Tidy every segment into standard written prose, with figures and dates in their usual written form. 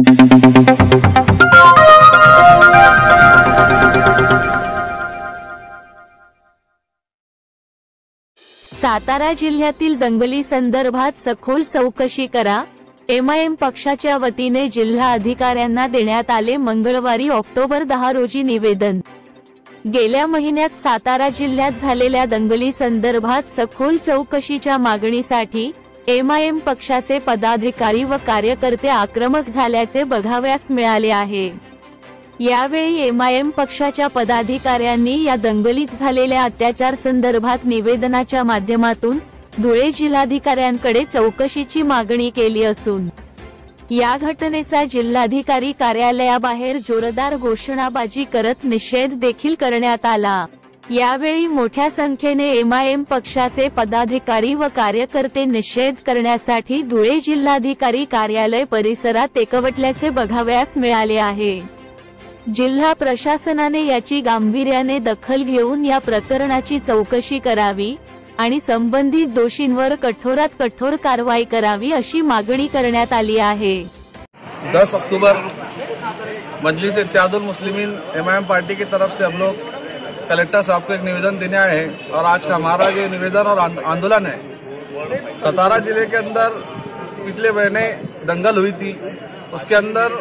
सातारा जिल्ह्यातील दंगली संदर्भात सखोल चौकशी करा, एमआयएम पक्षाच्या वतीने जिल्हा अधिकाऱ्यांना देण्यात आले मंगळवारी ऑक्टोबर 10 रोजी निवेदन। गेल्या महिन्यात सातारा जिल्ह्यात झालेल्या दंगली संदर्भात सखोल चौकशीच्या मागणीसाठी एमआयएम पक्षाचे पदाधिकारी व कार्यकर्ते आक्रमक झाल्याचे बघावयास मिळाले आहे। यावेळी एमआयएम पक्षाच्या पदाधिकाऱ्यांनी या दंगलीत झालेल्या अत्याचार संदर्भात निवेदनाच्या माध्यमातून धुळे जिल्हाधिकाऱ्यांकडे चौकशीची मागणी केली असून या घटनेचा जिल्हाधिकारी कार्यालयाबाहेर जोरदार घोषणाबाजी करत निषेध देखील करण्यात आला। यावेळी मोठ्या संख्येने एमआयएम पक्षाचे पदाधिकारी व कार्यकर्ते निषेध करण्यासाठी धुळे जिल्हाधिकारी कार्यालय परिसरात एकवटल्याचे बघावयास मिळाले आहे। जिल्हा प्रशासनाने याची गांभीर्याने दखल घेऊन या प्रकरणाची चौकशी करावी आणि संबंधित दोषींवर कठोरात कठोर कारवाई करावी अशी मागणी करण्यात आली आहे। 10 अक्टूबर मजलिस इत्तेहादुल मुस्लिमीन एमआईएम पार्टी की तरफ से हम लोग कलेक्टर साहब को एक निवेदन देने आए हैं और आज का हमारा जो निवेदन और आंदोलन है, सतारा जिले के अंदर पिछले महीने दंगल हुई थी, उसके अंदर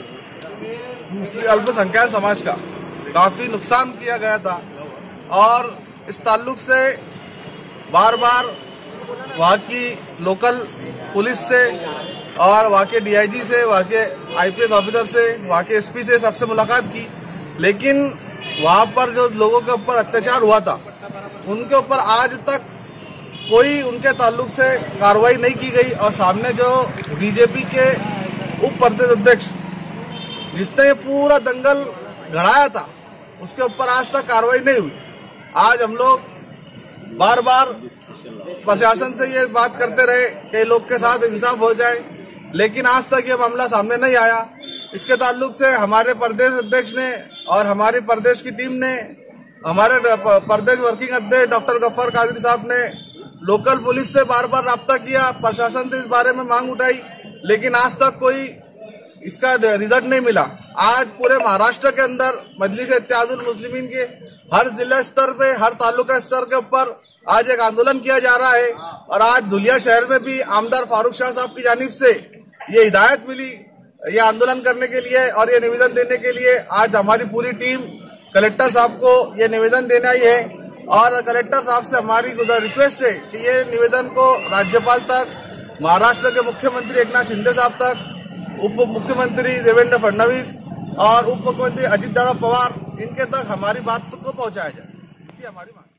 मुस्लिम अल्पसंख्यक समाज का काफी नुकसान किया गया था और इस ताल्लुक से बार बार वहाँ की लोकल पुलिस से और वहाँ के डीआईजी से, वहाँ के आईपीएस ऑफिसर से, वहाँ के एसपी से सबसे मुलाकात की, लेकिन वहाँ पर जो लोगों के ऊपर अत्याचार हुआ था उनके ऊपर आज तक कोई उनके ताल्लुक से कार्रवाई नहीं की गई। और सामने जो बीजेपी के उप प्रदेश अध्यक्ष जिसने पूरा दंगल घड़ाया था उसके ऊपर आज तक कार्रवाई नहीं हुई। आज हम लोग बार बार प्रशासन से ये बात करते रहे कि लोग के साथ इंसाफ हो जाए, लेकिन आज तक ये मामला सामने नहीं आया। इसके ताल्लुक से हमारे प्रदेश अध्यक्ष ने और हमारी प्रदेश की टीम ने, हमारे प्रदेश वर्किंग अध्यक्ष डॉक्टर गफ्फार कादरी साहब ने लोकल पुलिस से बार बार राब्ता किया, प्रशासन से इस बारे में मांग उठाई, लेकिन आज तक कोई इसका रिजल्ट नहीं मिला। आज पूरे महाराष्ट्र के अंदर मजलिस इत्तेहादुल मुस्लिमीन के हर जिला स्तर पे, हर तालुका स्तर के ऊपर आज एक आंदोलन किया जा रहा है और आज धुलिया शहर में भी आमदार फारूक शाह साहब की जानिब से ये हिदायत मिली ये आंदोलन करने के लिए और ये निवेदन देने के लिए। आज हमारी पूरी टीम कलेक्टर साहब को ये निवेदन देने आई है और कलेक्टर साहब से हमारी रिक्वेस्ट है कि ये निवेदन को राज्यपाल तक, महाराष्ट्र के मुख्यमंत्री एकनाथ शिंदे साहब तक, उप मुख्यमंत्री देवेंद्र फडणवीस और उप मुख्यमंत्री अजित दादा पवार, इनके तक हमारी बात को पहुंचाया जाए। हमारी मांग।